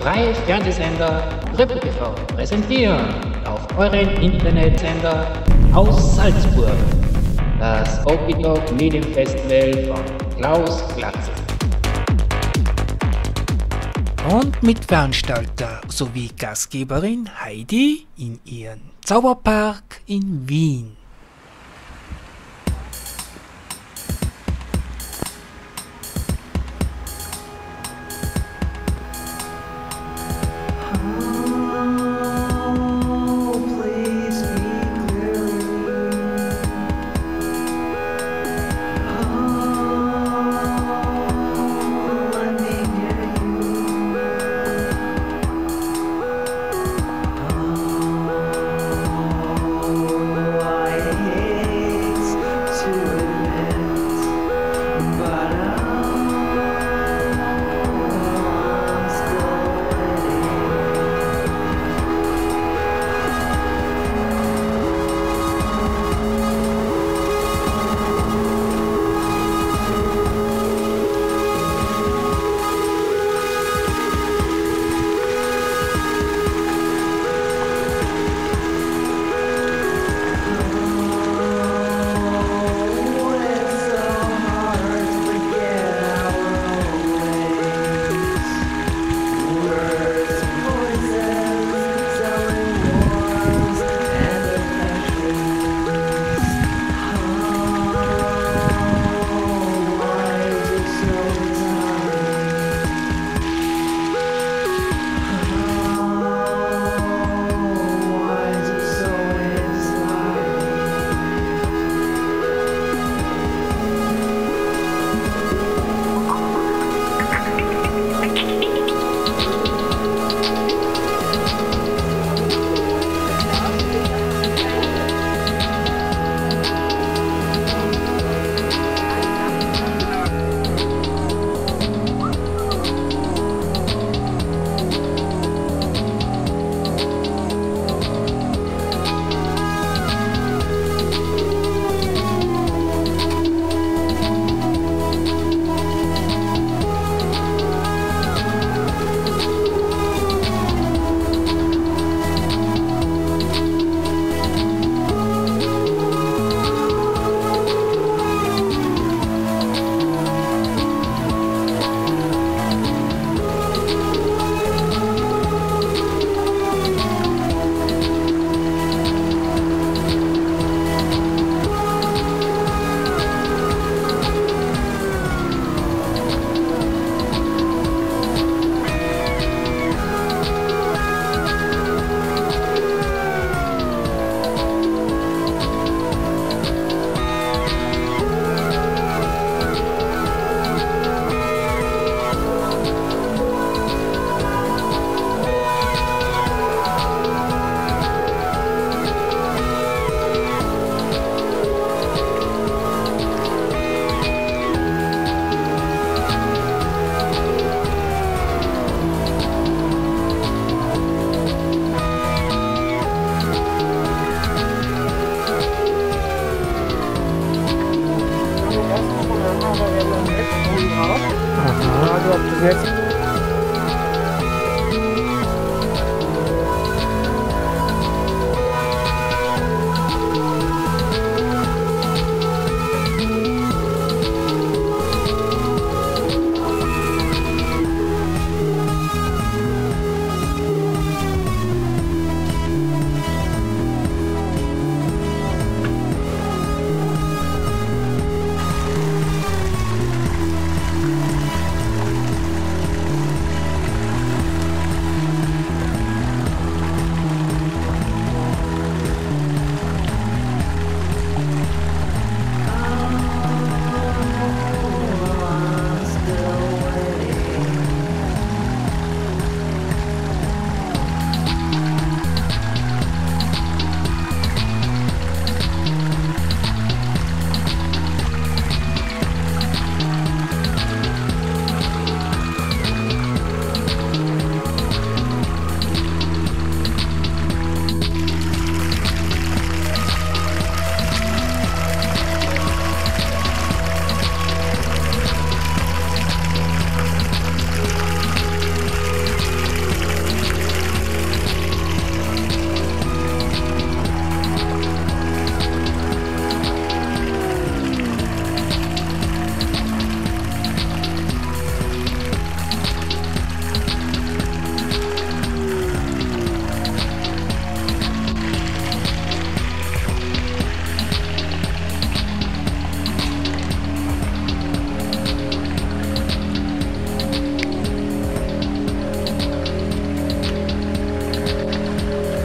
freie Fernsehsender Triple TV präsentieren auf euren Internetsender aus Salzburg das Okidok Medienfestival von Klaus Glatze. Und mit Veranstalter sowie Gastgeberin Heidi in ihrem Zauberpark in Wien.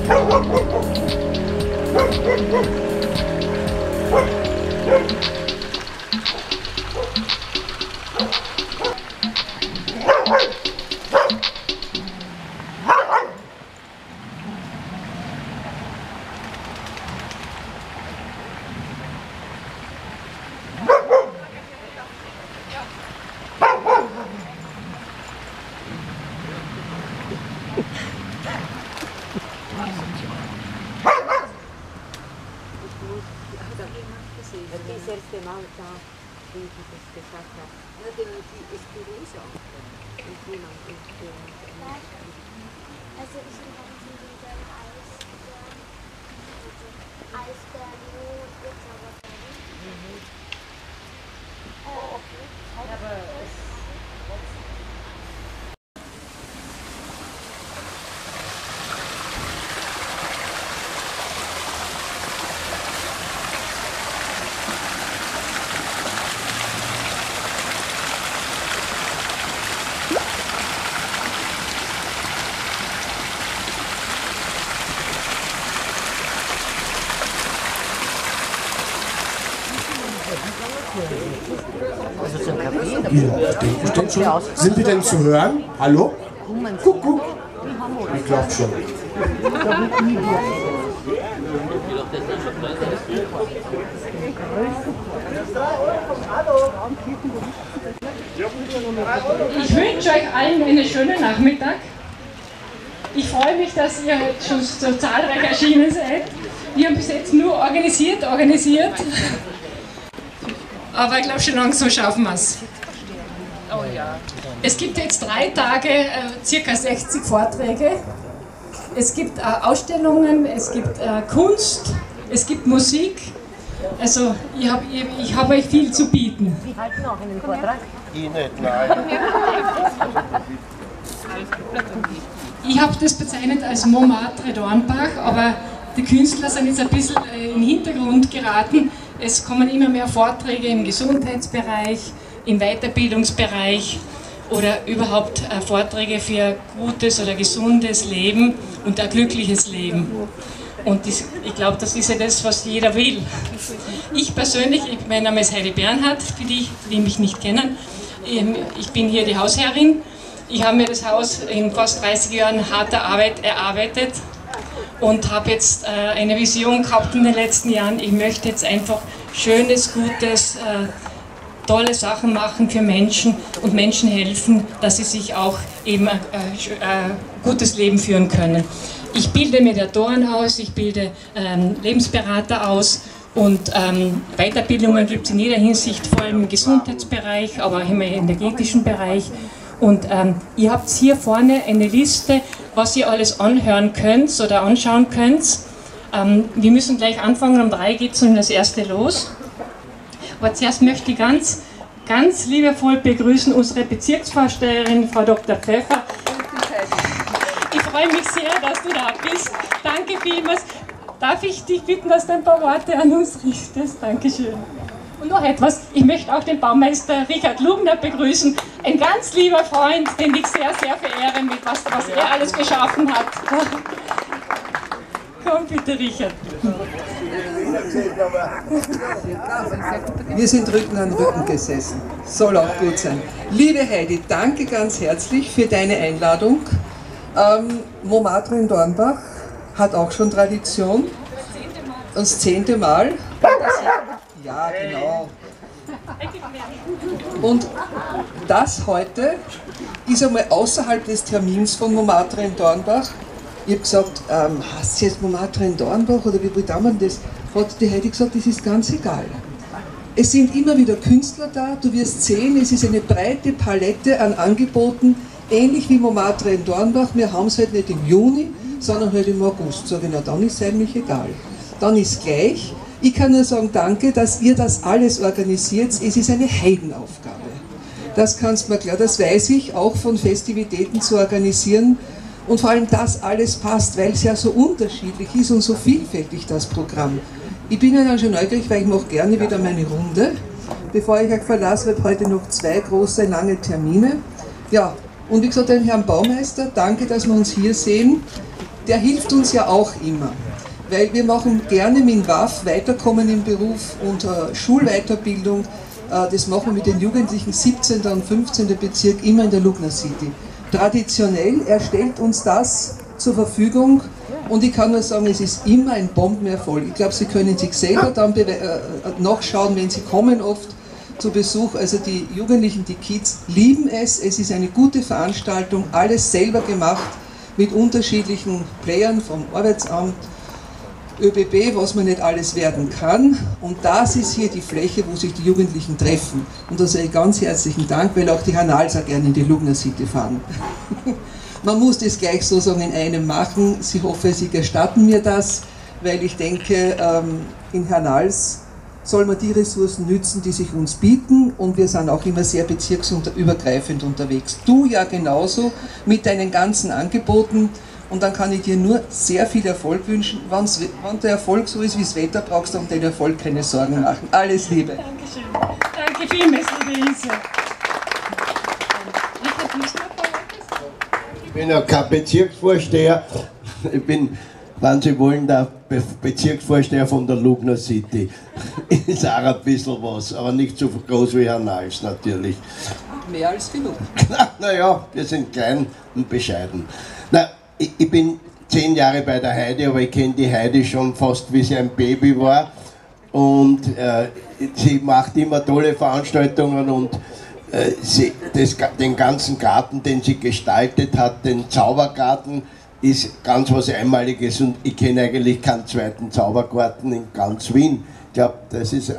Das erste Mal da, wie ich das gesagt habe. Ja, die Espinosa. Und jemand also ich habe diese Eisbären und Zauberfäden. aber Steht schon. Sind wir denn zu hören? Hallo? Kuckuck. Ich glaube schon. Ich wünsche euch allen einen schönen Nachmittag. Ich freue mich, dass ihr schon so zahlreich erschienen seid. Wir haben bis jetzt nur organisiert. Aber ich glaube, schon langsam schaffen wir es. Oh ja. Es gibt jetzt 3 Tage circa 60 Vorträge. Es gibt Ausstellungen, es gibt Kunst, es gibt Musik. Also ich hab euch viel zu bieten. Sie halten auch einen Vortrag? Ich nicht, nein. Ich habe das bezeichnet als Montmartre Dornbach, aber die Künstler sind jetzt ein bisschen in den Hintergrund geraten. Es kommen immer mehr Vorträge im Gesundheitsbereich, im Weiterbildungsbereich oder überhaupt Vorträge für gutes oder gesundes Leben und ein glückliches Leben. Und ich glaube, das ist ja das, was jeder will. Ich persönlich, mein Name ist Heidi Bernhardt, für die mich nicht kennen. Ich bin hier die Hausherrin. Ich habe mir das Haus in fast 30 Jahren harter Arbeit erarbeitet und habe jetzt eine Vision gehabt in den letzten Jahren. Ich möchte jetzt einfach Schönes, Gutes, tolle Sachen machen für Menschen und Menschen helfen, dass sie sich auch eben ein gutes Leben führen können. Ich bilde Mediatoren aus, ich bilde Lebensberater aus und Weiterbildungen gibt es in jeder Hinsicht, vor allem im Gesundheitsbereich, aber auch im energetischen Bereich. Und ihr habt hier vorne eine Liste, was ihr alles anhören könnt oder anschauen könnt. Wir müssen gleich anfangen, um 3 geht es schon das erste los. Aber zuerst möchte ich ganz liebevoll begrüßen unsere Bezirksvorsteherin, Frau Dr. Pfeffer. Ich freue mich sehr, dass du da bist. Danke vielmals. Darf ich dich bitten, dass du ein paar Worte an uns richtest? Dankeschön. Und noch etwas, ich möchte auch den Baumeister Richard Lugner begrüßen. Ein ganz lieber Freund, den ich sehr, sehr verehre, mit was er alles geschaffen hat. Komm bitte, Richard. Wir sind Rücken an Rücken gesessen. Soll auch gut sein. Liebe Heidi, danke ganz herzlich für deine Einladung. Montmartre in Dornbach hat auch schon Tradition. Das 10. Mal. Ja, genau. Und das heute ist einmal außerhalb des Termins von Montmartre in Dornbach. Ich habe gesagt, hast du jetzt Montmartre in Dornbach oder wie darf man das? Hat die Heidi gesagt, das ist ganz egal. Es sind immer wieder Künstler da, du wirst sehen, es ist eine breite Palette an Angeboten, ähnlich wie Montmartre in Dornbach. Wir haben es halt nicht im Juni, sondern halt im August. Sag ich, na dann ist es eigentlich egal. Dann ist gleich. Ich kann nur sagen, danke, dass ihr das alles organisiert. Es ist eine Heidenaufgabe. Das kannst du mir klar, das weiß ich, auch von Festivitäten zu organisieren. Und vor allem das alles passt, weil es ja so unterschiedlich ist und so vielfältig das Programm. Ich bin ja dann schon neugierig, weil ich mache gerne wieder meine Runde. Bevor ich euch verlasse, habe ich heute noch 2 große, lange Termine. Ja, und wie gesagt, den Herrn Baumeister, danke, dass wir uns hier sehen. der hilft uns ja auch immer. Weil wir machen gerne mit dem WAF Weiterkommen im Beruf und Schulweiterbildung. Das machen wir mit den Jugendlichen 17. und 15. Bezirk immer in der Lugner City. Traditionell, er stellt uns das zur Verfügung und ich kann nur sagen, es ist immer ein Bombenerfolg. Ich glaube, Sie können sich selber dann nachschauen, wenn Sie kommen oft zu Besuch. Also die Jugendlichen, die Kids lieben es. Es ist eine gute Veranstaltung, alles selber gemacht mit unterschiedlichen Playern vom Arbeitsamt, ÖBB, was man nicht alles werden kann. Und das ist hier die Fläche, wo sich die Jugendlichen treffen. Und da sage ich ganz herzlichen Dank, weil auch die Hanalser gerne in die Lugner City fahren. Man muss das gleich sozusagen in einem machen. Ich hoffe, Sie gestatten mir das, weil ich denke, in Hernals soll man die Ressourcen nützen, die sich uns bieten, und wir sind auch immer sehr bezirksübergreifend unterwegs. Du ja genauso mit deinen ganzen Angeboten, und dann kann ich dir nur sehr viel Erfolg wünschen. Wenn der Erfolg so ist wie das Wetter, brauchst du um den Erfolg keine Sorgen machen. Alles Liebe. Dankeschön. Danke vielmals, liebe Ilse. Ich bin ja kein Bezirksvorsteher, ich bin, wenn Sie wollen, der Bezirksvorsteher von der Lugner City. Ist auch ein bisschen was, aber nicht so groß wie Hernals natürlich. Mehr als genug. Naja, wir sind klein und bescheiden. Na, ich bin 10 Jahre bei der Heidi, aber ich kenne die Heidi schon fast wie sie ein Baby war. Und sie macht immer tolle Veranstaltungen und den ganzen Garten, den sie gestaltet hat, den Zaubergarten, ist ganz was Einmaliges, und ich kenne eigentlich keinen zweiten Zaubergarten in ganz Wien. Ich glaube, das ist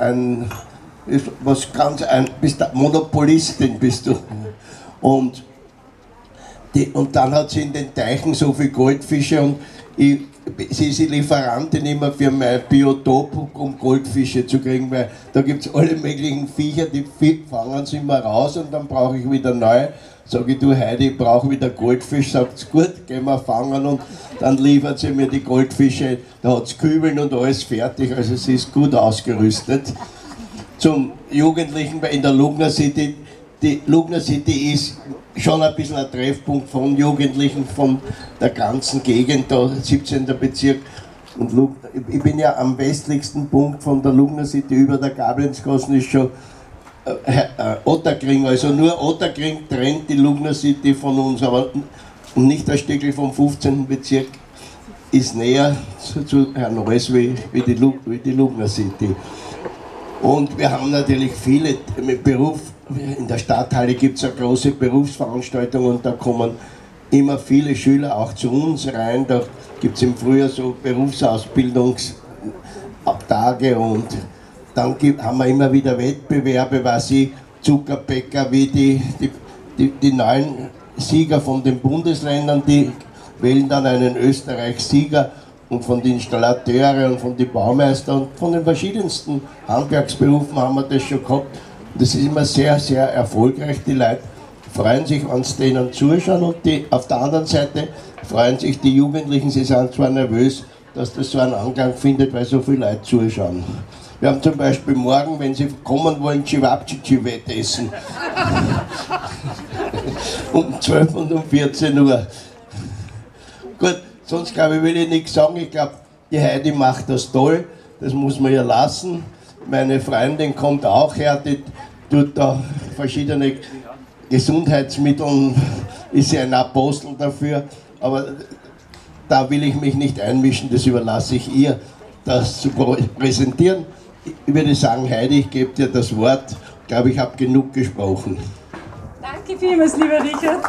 bist der Monopolistin, bist du. Und dann hat sie in den Teichen so viele Goldfische, und sie ist die Lieferantin immer für mein Biotop, um Goldfische zu kriegen, weil da gibt es alle möglichen Viecher, die fangen sie immer raus und dann brauche ich wieder neu. Sage ich, du Heidi, ich brauche wieder Goldfisch, sagt sie, gut, gehen wir fangen, und dann liefert sie mir die Goldfische, da hat es Kübeln und alles fertig, also sie ist gut ausgerüstet. Zum Jugendlichen in der Lugner City, die Lugner City ist schon ein bisschen ein Treffpunkt von Jugendlichen von der ganzen Gegend, da 17. Bezirk. Und ich bin ja am westlichsten Punkt von der Lugner City, über der Gablenzgasse ist schon Otterkring, also nur Otterkring trennt die Lugner City von uns, aber nicht ein Stückchen vom 15. Bezirk ist näher zu Hernals wie die Lugner City. Und wir haben natürlich viele mit Beruf. In der Stadthalle gibt es eine große Berufsveranstaltung, und da kommen immer viele Schüler auch zu uns rein. Da gibt es im Frühjahr so Berufsausbildungstage, und dann haben wir immer wieder Wettbewerbe, was ich, Zuckerbäcker, wie die neuen Sieger von den Bundesländern, die wählen dann einen Österreich-Sieger, und von den Installateuren und von den Baumeistern und von den verschiedensten Handwerksberufen haben wir das schon gehabt. Das ist immer sehr, sehr erfolgreich. Die Leute freuen sich, wenn sie denen zuschauen, und auf der anderen Seite freuen sich die Jugendlichen, sie sind zwar nervös, dass das so einen Anklang findet, weil so viele Leute zuschauen. Wir haben zum Beispiel morgen, wenn sie kommen wollen, Cevapcici-Wett essen. Um 12 und um 14 Uhr. Gut, sonst glaube ich, will ich nichts sagen. Ich glaube, die Heidi macht das toll, das muss man ja lassen. Meine Freundin kommt auch her, die tut da verschiedene Gesundheitsmittel, ist ja ein Apostel dafür, aber da will ich mich nicht einmischen, das überlasse ich ihr, das zu präsentieren. Ich würde sagen, Heidi, ich gebe dir das Wort, ich glaube, ich habe genug gesprochen. Danke vielmals, lieber Richard.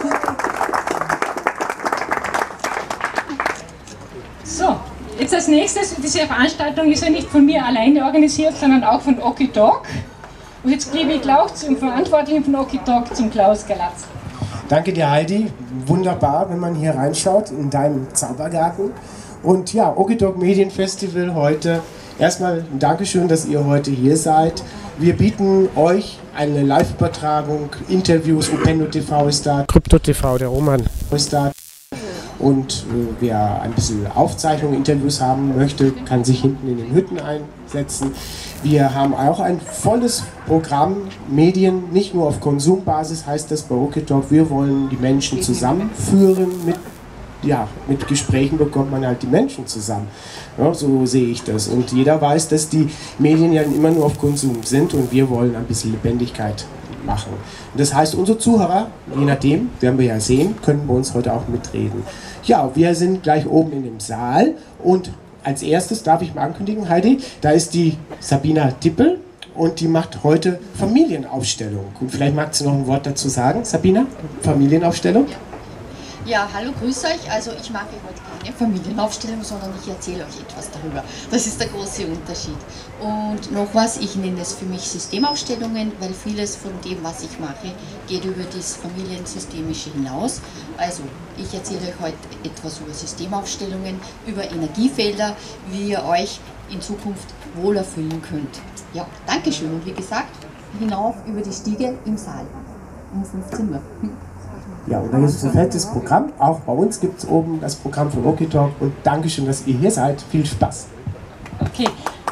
So, jetzt als nächstes, diese Veranstaltung ist ja nicht von mir alleine organisiert, sondern auch von Okitalk. Und jetzt gebe ich gleich zum Verantwortlichen von Okitalk, zum Klaus Galatz. Danke dir, Heidi. Wunderbar, wenn man hier reinschaut in deinen Zaubergarten. Und ja, Okitalk Medienfestival heute. Erstmal ein Dankeschön, dass ihr heute hier seid. Wir bieten euch eine Live-Übertragung, Interviews, Upendo TV ist da, Krypto TV, der Roman ist da. Und wer ein bisschen Aufzeichnungen, Interviews haben möchte, kann sich hinten in den Hütten einsetzen. Wir haben auch ein volles Programm, Medien, nicht nur auf Konsumbasis heißt das bei Okitalk. Wir wollen die Menschen zusammenführen mit ja, mit Gesprächen bekommt man halt die Menschen zusammen. Ja, so sehe ich das. Und jeder weiß, dass die Medien ja immer nur auf Konsum sind und wir wollen ein bisschen Lebendigkeit machen. Und das heißt, unsere Zuhörer, je nachdem, werden wir ja sehen, können bei uns heute auch mitreden. Ja, wir sind gleich oben in dem Saal und als erstes darf ich mal ankündigen, Heidi, da ist die Sabina Tippel und die macht heute Familienaufstellung. Und vielleicht magst du noch ein Wort dazu sagen, Sabina? Familienaufstellung? Ja, hallo, grüß euch. Also ich mache heute keine Familienaufstellung, sondern ich erzähle euch etwas darüber. Das ist der große Unterschied. Und noch was, ich nenne es für mich Systemaufstellungen, weil vieles von dem, was ich mache, geht über das Familiensystemische hinaus. Also ich erzähle euch heute etwas über Systemaufstellungen, über Energiefelder, wie ihr euch in Zukunft wohler fühlen könnt. Ja, Dankeschön. Und wie gesagt, hinauf über die Stiege im Saal um 15 Uhr. Ja, und dann ist es ein fettes Programm. Auch bei uns gibt es oben das Programm von OkiTalk. Und Dankeschön, dass ihr hier seid. Viel Spaß. Okay.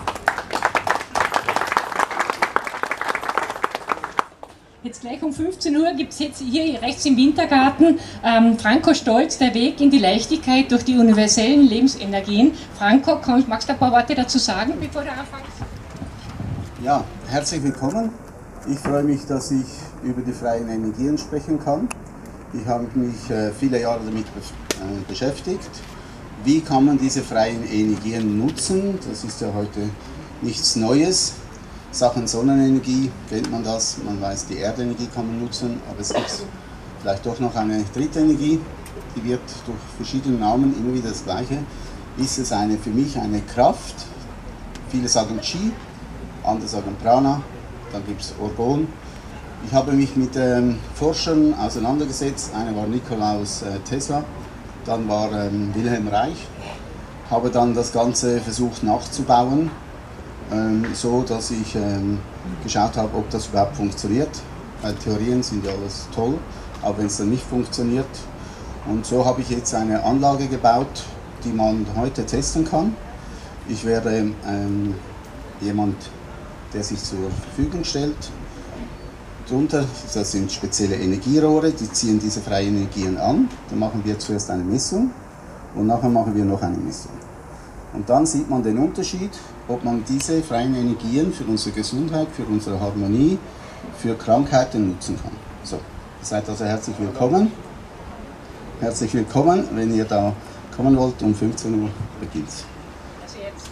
Jetzt gleich um 15 Uhr gibt es jetzt hier rechts im Wintergarten Franco Stolz, der Weg in die Leichtigkeit durch die universellen Lebensenergien. Franco, magst du ein paar Worte dazu sagen, bevor du anfängst? Ja, herzlich willkommen. Ich freue mich, dass ich über die freien Energien sprechen kann. Ich habe mich viele Jahre damit beschäftigt. Wie kann man diese freien Energien nutzen? Das ist ja heute nichts Neues. Sachen Sonnenenergie kennt man das, man weiß, die Erdenergie kann man nutzen, aber es gibt vielleicht doch noch eine dritte Energie, die wird durch verschiedene Namen immer wieder das Gleiche. Ist es für mich eine Kraft? Viele sagen Chi, andere sagen Prana, dann gibt es Orgon. Ich habe mich mit Forschern auseinandergesetzt, einer war Nikolaus Tesla, dann war Wilhelm Reich, habe dann das Ganze versucht nachzubauen, so dass ich geschaut habe, ob das überhaupt funktioniert. Theorien sind ja alles toll, aber wenn es dann nicht funktioniert. Und so habe ich jetzt eine Anlage gebaut, die man heute testen kann. Ich werde jemand, der sich zur Verfügung stellt. Drunter, das sind spezielle Energierohre, die ziehen diese freien Energien an. Dann machen wir zuerst eine Messung und nachher machen wir noch eine Messung. Und dann sieht man den Unterschied, ob man diese freien Energien für unsere Gesundheit, für unsere Harmonie, für Krankheiten nutzen kann. So, ihr seid also herzlich willkommen. Herzlich willkommen, wenn ihr da kommen wollt, um 15 Uhr beginnt es. Also jetzt.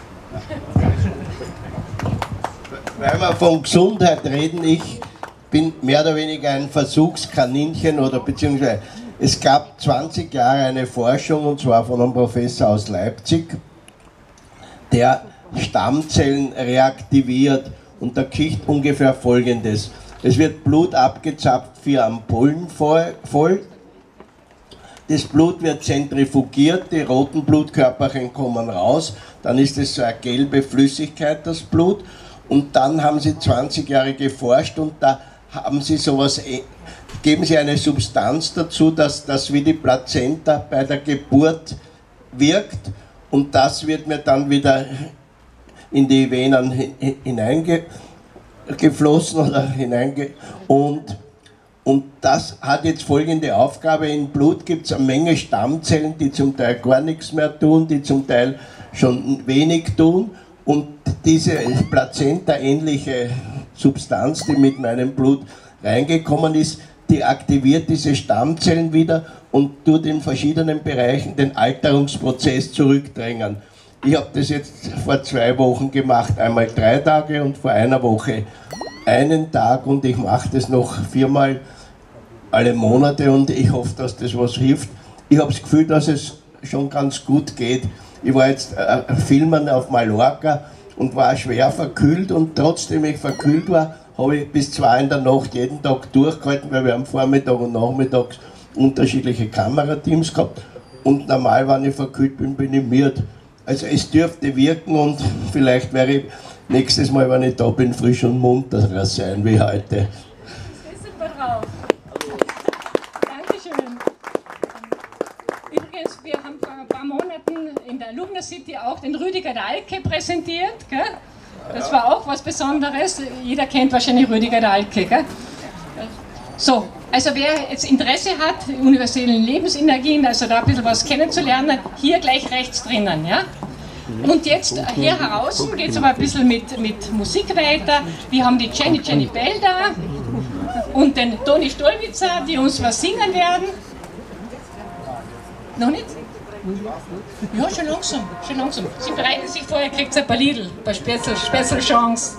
Weil wir von Gesundheit reden, ich bin mehr oder weniger ein Versuchskaninchen oder beziehungsweise es gab 20 Jahre eine Forschung und zwar von einem Professor aus Leipzig, der Stammzellen reaktiviert und da geschieht ungefähr Folgendes. Es wird Blut abgezapft, 4 Ampullen voll. Das Blut wird zentrifugiert, die roten Blutkörperchen kommen raus, dann ist es so eine gelbe Flüssigkeit, das Blut. Und dann haben sie 20 Jahre geforscht und da haben sie sowas, geben sie eine Substanz dazu, dass das wie die Plazenta bei der Geburt wirkt und das wird mir dann wieder in die Venen hineingeflossen oder und das hat jetzt folgende Aufgabe: Im Blut gibt es eine Menge Stammzellen, die zum Teil gar nichts mehr tun, die zum Teil schon wenig tun. Und diese Plazenta-ähnliche Substanz, die mit meinem Blut reingekommen ist, die aktiviert diese Stammzellen wieder und tut in verschiedenen Bereichen den Alterungsprozess zurückdrängen. Ich habe das jetzt vor 2 Wochen gemacht, einmal 3 Tage und vor einer Woche einen Tag und ich mache das noch 4-mal alle Monate und ich hoffe, dass das was hilft. Ich habe das Gefühl, dass es schon ganz gut geht. Ich war jetzt filmen auf Mallorca und war schwer verkühlt und trotzdem ich verkühlt war, habe ich bis 2 in der Nacht jeden Tag durchgehalten, weil wir am Vormittag und Nachmittags unterschiedliche Kamerateams gehabt und normal, wenn ich verkühlt bin, bin ich müde. Also es dürfte wirken und vielleicht wäre ich nächstes Mal, wenn ich da bin, frisch und munter sein wie heute. Das ist super drauf. Dankeschön. Übrigens, wir haben vor ein paar Monaten in der Lugner City auch den Rüdiger Dahlke präsentiert. Gell? Das war auch was Besonderes. Jeder kennt wahrscheinlich Rüdiger Dahlke. Gell? So, Also wer jetzt Interesse hat, die universellen Lebensenergien, also da ein bisschen was kennenzulernen, hier gleich rechts drinnen. Ja? Und jetzt hier heraus geht es aber ein bisschen mit Musik weiter. Wir haben die Jenny Bell da und den Toni Stolwitzer, die uns was singen werden. Noch nicht? Ja, schon langsam, schon langsam. Sie bereiten sich vor, ihr kriegt ein paar Liedl, ein paar Special Songs.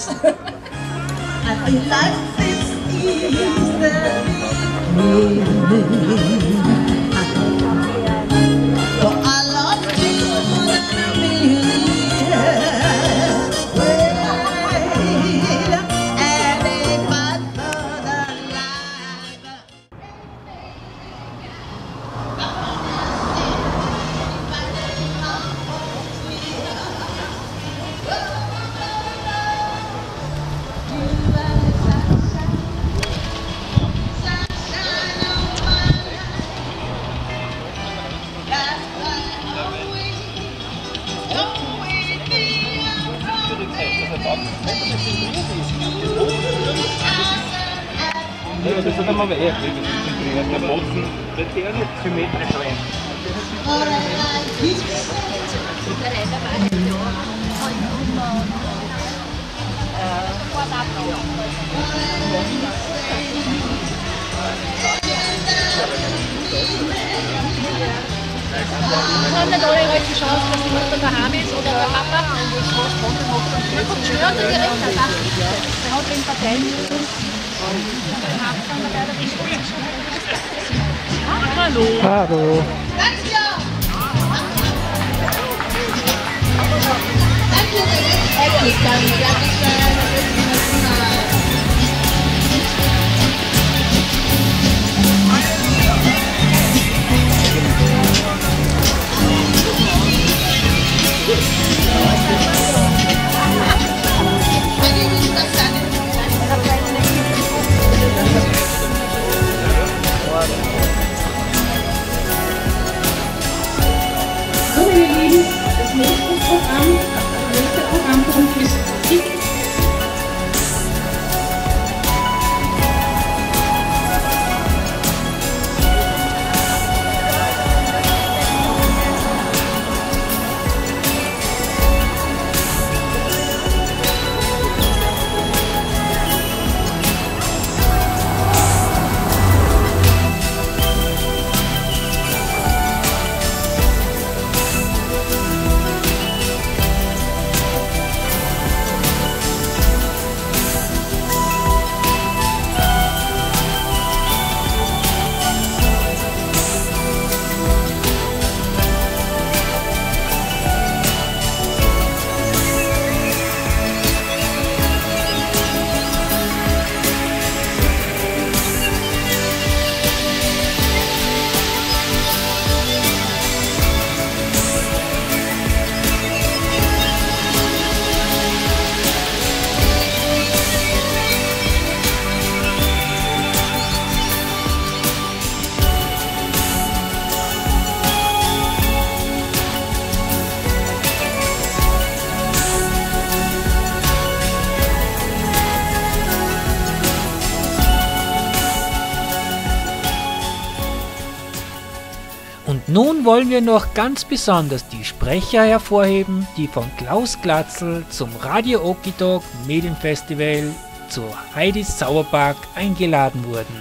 Haben nicht alle heute die Chance, dass die Mutter daheim ist oder der Papa? Man kommt schwer und direkt an das. Der hat den Parteien. Hallo. Hallo. So, meine Lieben, das nächste Programmpunkt ist Musik. Und nun wollen wir noch ganz besonders die Sprecher hervorheben, die von Klaus Glatzl zum Radio Okidok Medienfestival zu Heidis Zauberpark eingeladen wurden.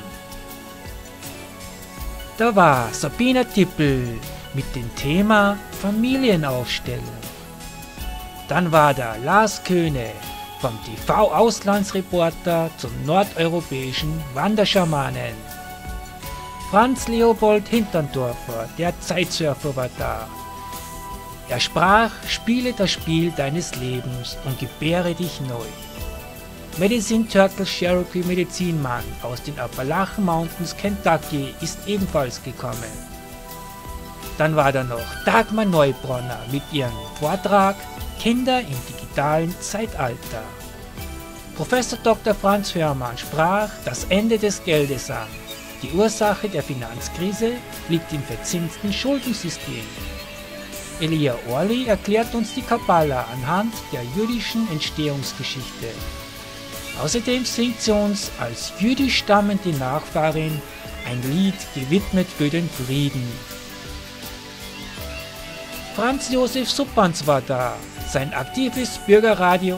Da war Sabina Tippel mit dem Thema Familienaufstellung. Dann war da Lars Köhne vom TV-Auslandsreporter zum nordeuropäischen Wanderschamanen. Franz Leopold Hinterndorfer, der Zeitsurfer, war da. Er sprach: Spiele das Spiel deines Lebens und gebäre dich neu. Medicine Turtle Cherokee Medizinmann aus den Appalachen Mountains, Kentucky, ist ebenfalls gekommen. Dann war da noch Dagmar Neubronner mit ihrem Vortrag Kinder im digitalen Zeitalter. Professor Dr. Franz Hörmann sprach das Ende des Geldes an. Die Ursache der Finanzkrise liegt im verzinsten Schuldensystem. Elia Orli erklärt uns die Kabbala anhand der jüdischen Entstehungsgeschichte. Außerdem singt sie uns als jüdisch stammende Nachfahrin ein Lied gewidmet für den Frieden. Franz Josef Suppans war da, sein aktives Bürgerradio.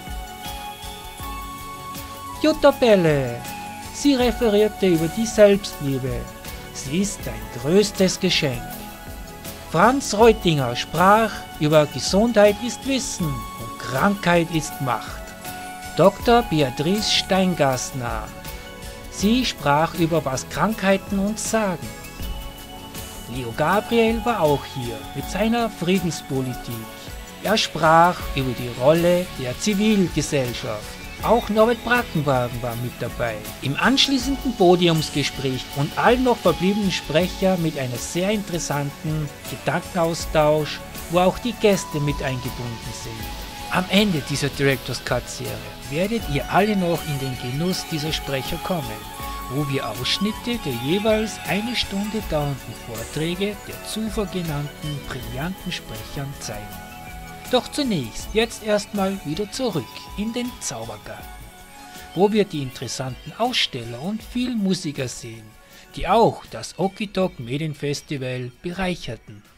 Jutta Belle, sie referierte über die Selbstliebe. Sie ist dein größtes Geschenk. Franz Reutinger sprach über Gesundheit ist Wissen und Krankheit ist Macht. Dr. Beatrice Steingassner, sie sprach über was Krankheiten uns sagen. Leo Gabriel war auch hier mit seiner Friedenspolitik. Er sprach über die Rolle der Zivilgesellschaft. Auch Norbert Brackenwagen war mit dabei. Im anschließenden Podiumsgespräch und allen noch verbliebenen Sprecher mit einer sehr interessanten Gedankenaustausch, wo auch die Gäste mit eingebunden sind. Am Ende dieser Director's Cut-Serie werdet ihr alle noch in den Genuss dieser Sprecher kommen, wo wir Ausschnitte der jeweils eine Stunde dauernden Vorträge der zuvor genannten brillanten Sprechern zeigen. Doch zunächst jetzt erstmal wieder zurück in den Zaubergarten, wo wir die interessanten Aussteller und viele Musiker sehen, die auch das Okie Dokie Medienfestival bereicherten.